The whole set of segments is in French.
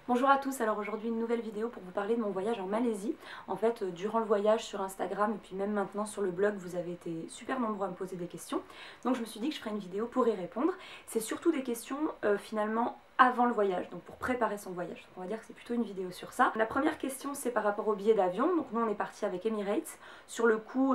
Bonjour à tous, alors aujourd'hui une nouvelle vidéo pour vous parler de mon voyage en Malaisie. En fait, durant le voyage sur Instagram et puis même maintenant sur le blog, vous avez été super nombreux à me poser des questions. Donc je me suis dit que je ferais une vidéo pour y répondre. C'est surtout des questions finalement avant le voyage, donc pour préparer son voyage. Donc on va dire que c'est plutôt une vidéo sur ça. La première question c'est par rapport au billet d'avion. Donc nous on est parti avec Emirates. Sur le coup,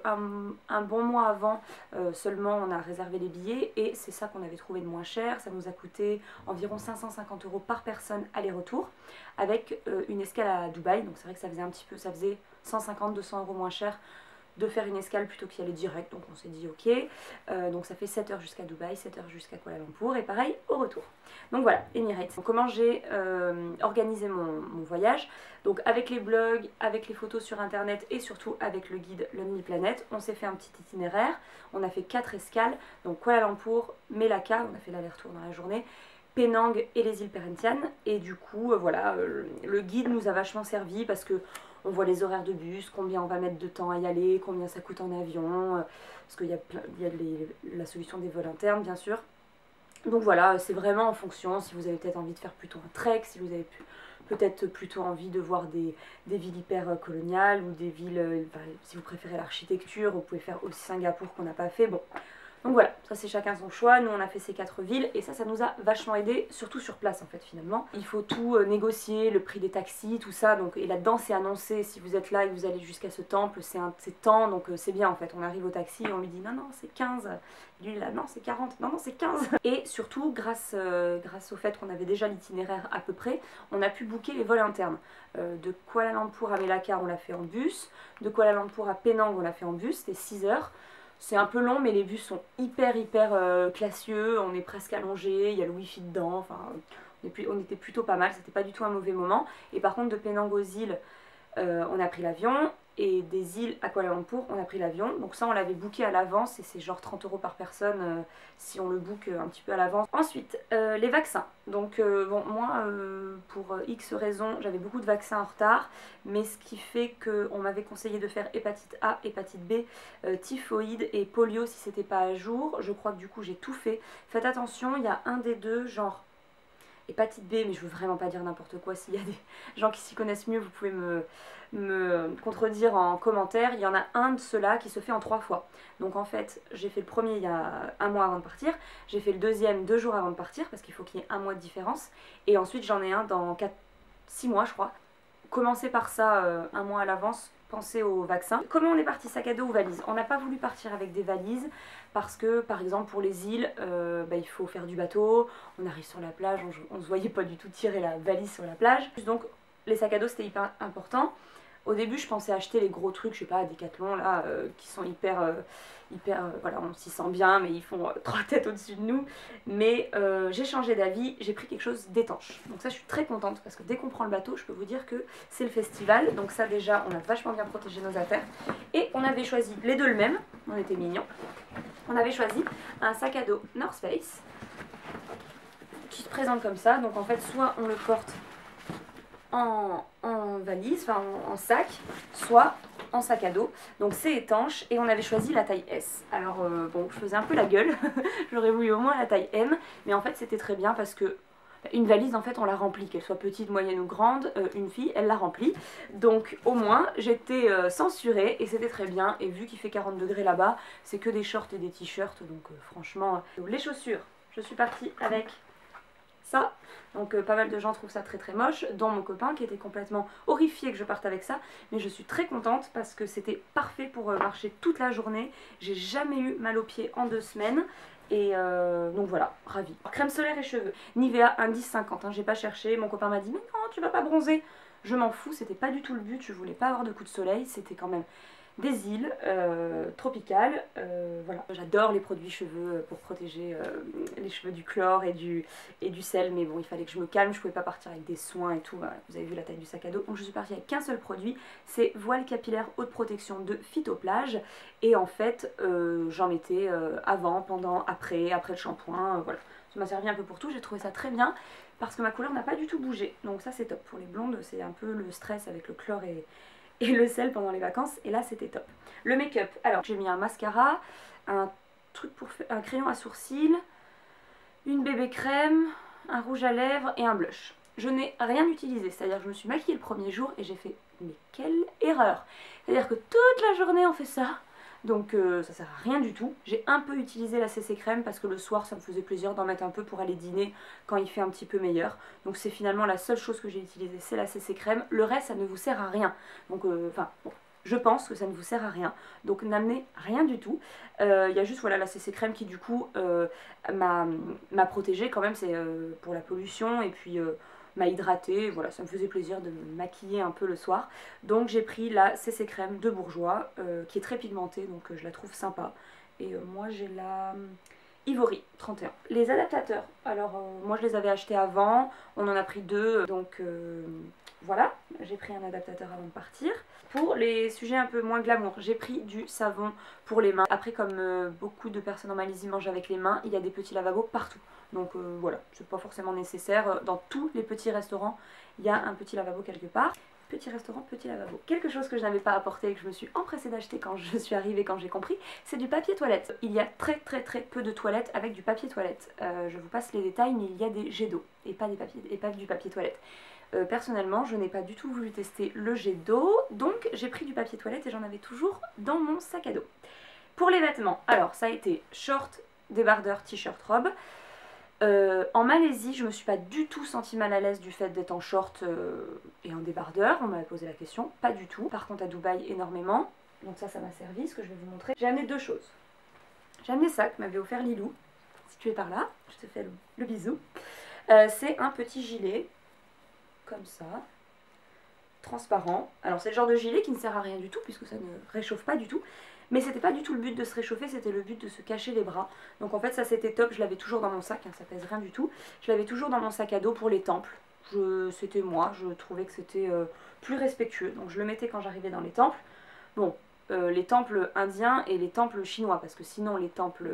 un bon mois avant seulement on a réservé les billets et c'est ça qu'on avait trouvé de moins cher. Ça nous a coûté environ 550 € par personne aller-retour avec une escale à Dubaï. Donc c'est vrai que ça faisait un petit peu, ça faisait 150-200 € moins cher de faire une escale plutôt qu'y aller direct, donc on s'est dit ok. Donc ça fait 7 heures jusqu'à Dubaï, 7 heures jusqu'à Kuala Lumpur et pareil au retour. Donc voilà, Emirates. Donc, comment j'ai organisé mon voyage, donc avec les blogs, avec les photos sur internet et surtout avec le guide Lonely Planet, on s'est fait un petit itinéraire. On a fait 4 escales, donc Kuala Lumpur, Melaka, on a fait l'aller-retour dans la journée, Penang et les îles Perhentian. Et du coup voilà, le guide nous a vachement servi parce que on voit les horaires de bus, combien on va mettre de temps à y aller, combien ça coûte en avion, parce qu'il y a la solution des vols internes bien sûr. Donc voilà, c'est vraiment en fonction, si vous avez peut-être envie de faire plutôt un trek, si vous avez peut-être plutôt envie de voir des villes hyper coloniales ou des villes, si vous préférez l'architecture, vous pouvez faire aussi Singapour qu'on n'a pas fait. Bon, donc voilà, ça c'est chacun son choix. Nous on a fait ces 4 villes et ça nous a vachement aidé, surtout sur place en fait finalement. Il faut tout négocier, le prix des taxis, tout ça, donc, et là-dedans c'est annoncé, si vous êtes là et que vous allez jusqu'à ce temple, c'est tant, donc c'est bien en fait. On arrive au taxi et on lui dit non c'est 15, lui là non c'est 40, non c'est 15. Et surtout grâce au fait qu'on avait déjà l'itinéraire à peu près, on a pu booker les vols internes. De Kuala Lumpur à Melaka on l'a fait en bus, de Kuala Lumpur à Penang on l'a fait en bus, c'était 6 heures. C'est un peu long mais les bus sont hyper classieux, on est presque allongé, il y a le wifi dedans, enfin on était plutôt pas mal, c'était pas du tout un mauvais moment. Et par contre de Penang aux îles, on a pris l'avion, et des îles à Kuala Lumpur, on a pris l'avion. Donc ça on l'avait booké à l'avance et c'est genre 30 € par personne si on le book un petit peu à l'avance. Ensuite, les vaccins. Donc bon, moi pour X raisons, j'avais beaucoup de vaccins en retard, mais ce qui fait qu'on m'avait conseillé de faire hépatite A, hépatite B, typhoïde et polio si c'était pas à jour. Je crois que du coup j'ai tout fait. Faites attention, il y a un des deux, genre hépatite B, mais je veux vraiment pas dire n'importe quoi. S'il y a des gens qui s'y connaissent mieux, vous pouvez me contredire en commentaire. Il y en a un de ceux-là qui se fait en 3 fois. Donc en fait, j'ai fait le premier il y a un mois avant de partir, j'ai fait le deuxième 2 jours avant de partir, parce qu'il faut qu'il y ait un mois de différence, et ensuite j'en ai un dans 6 mois je crois. Commencez par ça un mois à l'avance, pensez au vaccin. Comment on est parti, sac à dos ou valise? On n'a pas voulu partir avec des valises parce que par exemple pour les îles, il faut faire du bateau, on arrive sur la plage, on se voyait pas du tout tirer la valise sur la plage. Donc les sacs à dos c'était hyper important. Au début je pensais acheter les gros trucs, je sais pas, Decathlon là, qui sont voilà, on s'y sent bien mais ils font 3 têtes au-dessus de nous. Mais j'ai changé d'avis, j'ai pris quelque chose d'étanche. Donc ça je suis très contente parce que dès qu'on prend le bateau je peux vous dire que c'est le festival. Donc ça déjà on a vachement bien protégé nos affaires. Et on avait choisi les deux le même, on était mignons. On avait choisi un sac à dos North Face qui se présente comme ça. Donc en fait soit on le porte en valise, enfin en sac, soit en sac à dos. Donc c'est étanche et on avait choisi la taille S. Alors bon, je faisais un peu la gueule, j'aurais voulu au moins la taille M, mais en fait c'était très bien parce que une valise en fait on la remplit, qu'elle soit petite, moyenne ou grande, une fille elle la remplit. Donc au moins j'étais censurée et c'était très bien. Et vu qu'il fait 40 degrés là-bas, c'est que des shorts et des t-shirts, donc franchement. Les chaussures, je suis partie avec ça. Donc pas mal de gens trouvent ça très moche, dont mon copain qui était complètement horrifié que je parte avec ça. Mais je suis très contente parce que c'était parfait pour marcher toute la journée. J'ai jamais eu mal aux pieds en 2 semaines. Et donc voilà, ravie. Crème solaire et cheveux, Nivea indice 50, hein, j'ai pas cherché. Mon copain m'a dit mais non tu vas pas bronzer. Je m'en fous, c'était pas du tout le but, je voulais pas avoir de coups de soleil. C'était quand même des îles tropicales, voilà. J'adore les produits cheveux pour protéger les cheveux du chlore et du sel, mais bon il fallait que je me calme, je pouvais pas partir avec des soins et tout. Voilà. Vous avez vu la taille du sac à dos, donc je suis partie avec qu'un seul produit, c'est voile capillaire haute protection de Phytoplage. Et en fait j'en mettais avant, pendant, après le shampoing, voilà. Ça m'a servi un peu pour tout, j'ai trouvé ça très bien parce que ma couleur n'a pas du tout bougé, donc ça c'est top. Pour les blondes c'est un peu le stress avec le chlore et le sel pendant les vacances, et là c'était top. Le make-up, alors j'ai mis un mascara, un truc pour faire un crayon à sourcils, une bébé crème, un rouge à lèvres et un blush. je n'ai rien utilisé, c'est-à-dire que je me suis maquillée le premier jour et j'ai fait mais quelle erreur. C'est-à-dire que toute la journée on fait ça, donc ça sert à rien du tout. J'ai un peu utilisé la CC crème parce que le soir ça me faisait plaisir d'en mettre un peu pour aller dîner quand il fait un petit peu meilleur. Donc c'est finalement la seule chose que j'ai utilisée, c'est la CC crème. Le reste ça ne vous sert à rien. Donc enfin bon, je pense que ça ne vous sert à rien. Donc n'amenez rien du tout. Il y a juste voilà la CC crème qui du coup m'a protégée quand même, c'est pour la pollution et puis m'a hydratée, voilà, ça me faisait plaisir de me maquiller un peu le soir. Donc j'ai pris la CC crème de Bourjois, qui est très pigmentée, donc je la trouve sympa. Et moi j'ai la Ivory 31. Les adaptateurs, alors moi je les avais achetés avant, on en a pris deux, donc voilà, j'ai pris un adaptateur avant de partir. Pour les sujets un peu moins glamour, j'ai pris du savon pour les mains. Après, comme beaucoup de personnes en Malaisie mangent avec les mains, il y a des petits lavabos partout. Donc voilà, c'est pas forcément nécessaire. Dans tous les petits restaurants, il y a un petit lavabo quelque part. Petit restaurant, petit lavabo. Quelque chose que je n'avais pas apporté et que je me suis empressée d'acheter quand je suis arrivée, quand j'ai compris, c'est du papier toilette. Il y a très peu de toilettes avec du papier toilette. Je vous passe les détails, mais il y a des jets d'eau et pas du papier toilette. Personnellement, je n'ai pas du tout voulu tester le jet d'eau, donc j'ai pris du papier toilette et j'en avais toujours dans mon sac à dos. Pour les vêtements, alors ça a été short, débardeur, t-shirt, robe. En Malaisie, je me suis pas du tout sentie mal à l'aise du fait d'être en short et en débardeur. On m'avait posé la question, pas du tout. Par contre à Dubaï, énormément. Donc ça m'a servi, ce que je vais vous montrer. J'ai amené deux choses. J'ai amené ça que m'avait offert Lilou. Si tu es par là, je te fais le bisou. C'est un petit gilet, comme ça, transparent. Alors c'est le genre de gilet qui ne sert à rien du tout, puisque ça ne réchauffe pas du tout. Mais c'était pas du tout le but de se réchauffer, c'était le but de se cacher les bras. Donc en fait ça c'était top, je l'avais toujours dans mon sac, hein, ça pèse rien du tout. Je l'avais toujours dans mon sac à dos pour les temples. C'était moi, je trouvais que c'était plus respectueux. Donc je le mettais quand j'arrivais dans les temples. Bon, les temples indiens et les temples chinois, parce que sinon les temples,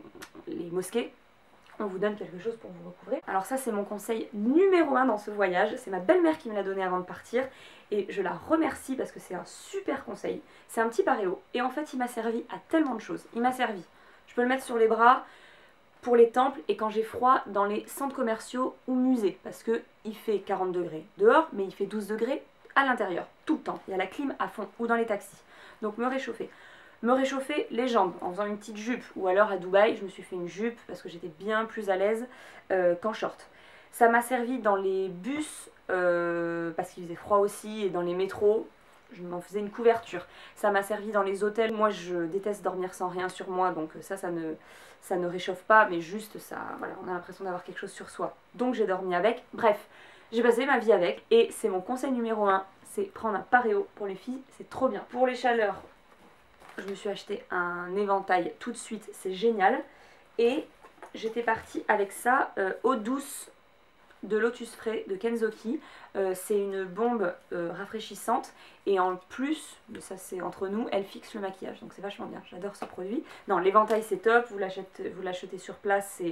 les mosquées, on vous donne quelque chose pour vous recouvrir. Alors ça c'est mon conseil numéro 1 dans ce voyage, c'est ma belle-mère qui me l'a donné avant de partir et je la remercie parce que c'est un super conseil. C'est un petit paréo et en fait il m'a servi à tellement de choses. Il m'a servi, je peux le mettre sur les bras pour les temples et quand j'ai froid dans les centres commerciaux ou musées parce que il fait 40 degrés dehors mais il fait 12 degrés à l'intérieur tout le temps. Il y a la clim à fond ou dans les taxis. Donc me réchauffer. Me réchauffer les jambes en faisant une petite jupe ou alors à Dubaï je me suis fait une jupe parce que j'étais bien plus à l'aise qu'en short. Ça m'a servi dans les bus parce qu'il faisait froid aussi et dans les métros je m'en faisais une couverture. Ça m'a servi dans les hôtels, moi je déteste dormir sans rien sur moi donc ça ne réchauffe pas mais juste ça, voilà, on a l'impression d'avoir quelque chose sur soi. Donc j'ai dormi avec, bref, j'ai passé ma vie avec et c'est mon conseil numéro 1, c'est prendre un paréo pour les filles, c'est trop bien. Pour les chaleurs, je me suis acheté un éventail tout de suite, c'est génial. Et j'étais partie avec ça, eau douce de Lotus Spray de Kenzoki. C'est une bombe rafraîchissante et en plus, mais ça c'est entre nous, elle fixe le maquillage. Donc c'est vachement bien, j'adore ce produit. Non, l'éventail c'est top, vous l'achetez sur place, c'est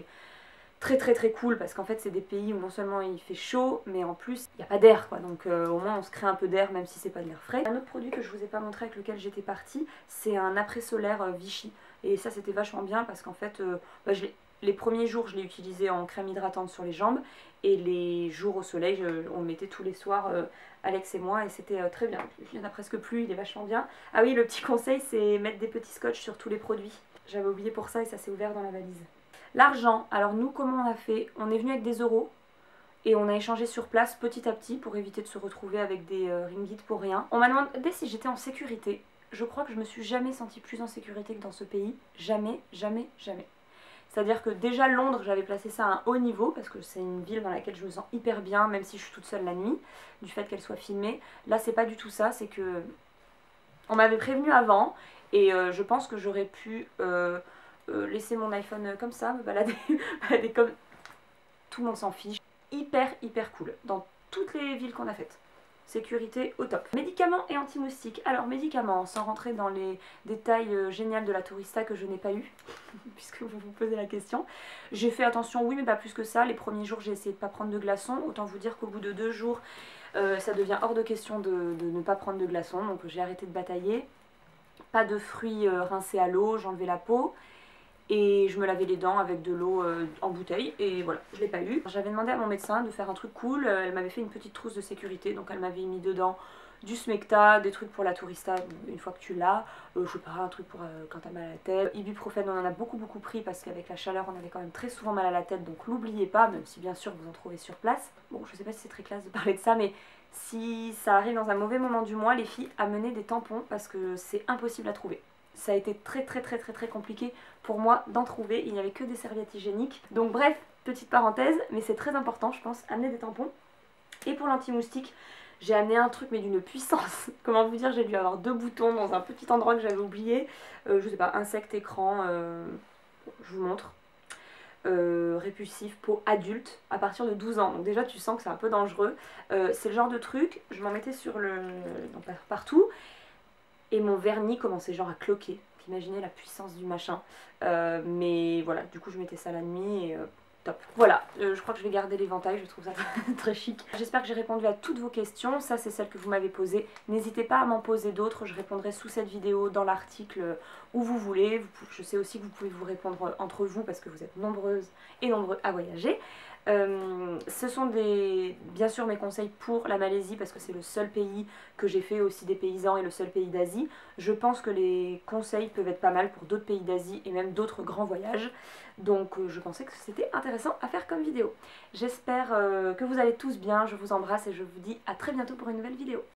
très cool parce qu'en fait c'est des pays où non seulement il fait chaud mais en plus il n'y a pas d'air quoi, donc au moins on se crée un peu d'air même si c'est pas de l'air frais. Un autre produit que je vous ai pas montré avec lequel j'étais partie, c'est un après solaire Vichy et ça c'était vachement bien parce qu'en fait les premiers jours je l'ai utilisé en crème hydratante sur les jambes et les jours au soleil on le mettait tous les soirs Alex et moi et c'était très bien. Il n'y en a presque plus, il est vachement bien. Ah oui, le petit conseil c'est mettre des petits scotch sur tous les produits, j'avais oublié pour ça et ça s'est ouvert dans la valise. L'argent, alors nous comment on a fait? On est venu avec des euros et on a échangé sur place petit à petit pour éviter de se retrouver avec des ringgits pour rien. On m'a demandé si j'étais en sécurité. Je crois que je me suis jamais sentie plus en sécurité que dans ce pays. Jamais. C'est-à-dire que déjà Londres, j'avais placé ça à un haut niveau parce que c'est une ville dans laquelle je me sens hyper bien même si je suis toute seule la nuit, du fait qu'elle soit filmée. Là c'est pas du tout ça, c'est que on m'avait prévenu avant et je pense que j'aurais pu... laisser mon iPhone comme ça, me balader, comme tout le monde s'en fiche. Hyper cool dans toutes les villes qu'on a faites. Sécurité au top. Médicaments et anti-moustiques. Alors médicaments, sans rentrer dans les détails géniaux de la tourista que je n'ai pas eu, puisque vous vous posez la question. J'ai fait attention, oui mais pas plus que ça. Les premiers jours j'ai essayé de ne pas prendre de glaçons. Autant vous dire qu'au bout de 2 jours, ça devient hors de question de ne pas prendre de glaçons. Donc j'ai arrêté de batailler. Pas de fruits rincés à l'eau, j'enlevais la peau. et je me lavais les dents avec de l'eau en bouteille et voilà, je l'ai pas eu. J'avais demandé à mon médecin de faire un truc cool, elle m'avait fait une petite trousse de sécurité, donc elle m'avait mis dedans du Smecta, des trucs pour la tourista une fois que tu l'as, je sais pas, un truc pour quand t'as mal à la tête. Ibuprofène, on en a beaucoup pris parce qu'avec la chaleur on avait quand même très souvent mal à la tête, donc l'oubliez pas, même si bien sûr vous en trouvez sur place. Bon, je sais pas si c'est très classe de parler de ça, mais si ça arrive dans un mauvais moment du mois, les filles, amenez des tampons parce que c'est impossible à trouver. Ça a été très compliqué pour moi d'en trouver, il n'y avait que des serviettes hygiéniques. Donc bref, petite parenthèse, mais c'est très important je pense, amener des tampons. Et pour l'anti-moustique, j'ai amené un truc mais d'une puissance. Comment vous dire, j'ai dû avoir 2 boutons dans un petit endroit que j'avais oublié. Je sais pas, insecte, écran, je vous montre. Répulsif, peau adulte à partir de 12 ans. Donc déjà tu sens que c'est un peu dangereux. C'est le genre de truc, je m'en mettais sur le... donc, partout. Et mon vernis commençait genre à cloquer. Imaginez la puissance du machin. Mais voilà, du coup je mettais ça la nuit et top. Voilà, je crois que je vais garder l'éventail, je trouve ça très chic. J'espère que j'ai répondu à toutes vos questions. Ça c'est celle que vous m'avez posée. N'hésitez pas à m'en poser d'autres, je répondrai sous cette vidéo, dans l'article, où vous voulez. Je sais aussi que vous pouvez vous répondre entre vous parce que vous êtes nombreuses et nombreux à voyager. Ce sont bien sûr mes conseils pour la Malaisie parce que c'est le seul pays que j'ai fait aussi des paysans et le seul pays d'Asie. Je pense que les conseils peuvent être pas mal pour d'autres pays d'Asie et même d'autres grands voyages. Donc je pensais que c'était intéressant à faire comme vidéo. J'espère que vous allez tous bien, je vous embrasse et je vous dis à très bientôt pour une nouvelle vidéo.